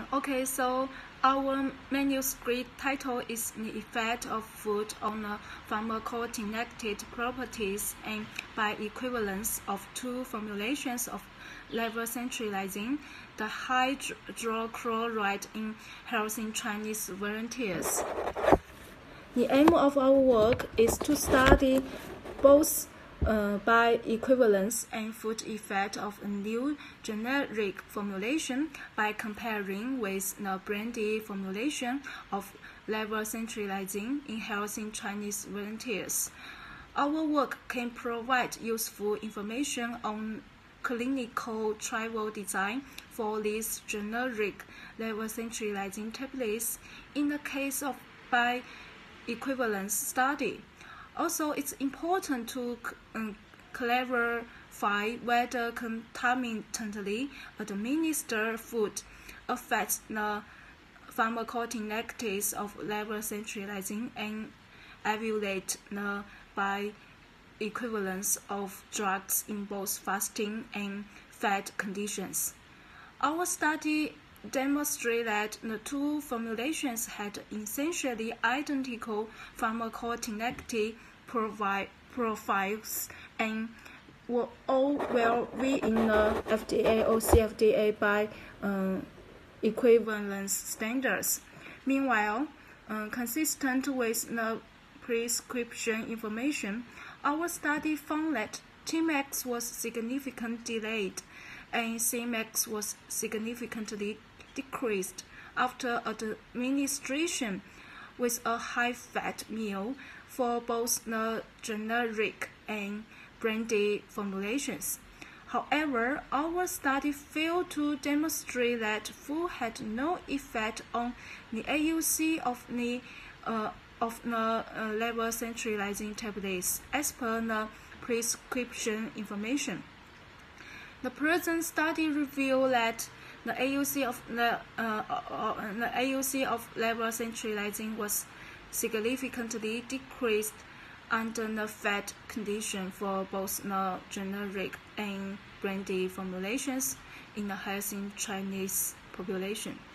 Okay, so our manuscript title is The Effect of Food on the Pharmacokinetic Properties and Bioequivalence of Two Formulations of Levocetirizine, dihydrochloride in healthy Chinese volunteers. The aim of our work is to study both bioequivalence and food effect of a new generic formulation by comparing with the brandy formulation of levocetirizine in healthy Chinese volunteers. Our work can provide useful information on clinical trial design for these generic levocetirizine tablets in the case of bioequivalence study. Also, it's important to clarify whether concomitantly administered food affects the pharmacokinetics of levocetirizine and evaluate the bioequivalence of drugs in both fasting and fed conditions. Our study demonstrated that the two formulations had essentially identical pharmacokinetic profiles and were all well within the FDA or CFDA bioequivalence standards. Meanwhile, consistent with the prescription information, our study found that Tmax was significantly delayed and Cmax was significantly decreased after administration with a high-fat meal for both the generic and brandy formulations. However, our study failed to demonstrate that food had no effect on the AUC of the levocetirizine tablets as per the prescription information. The present study revealed that the AUC of levocetirizine was significantly decreased under the fed condition for both the generic and brandy formulations in the healthy Chinese population.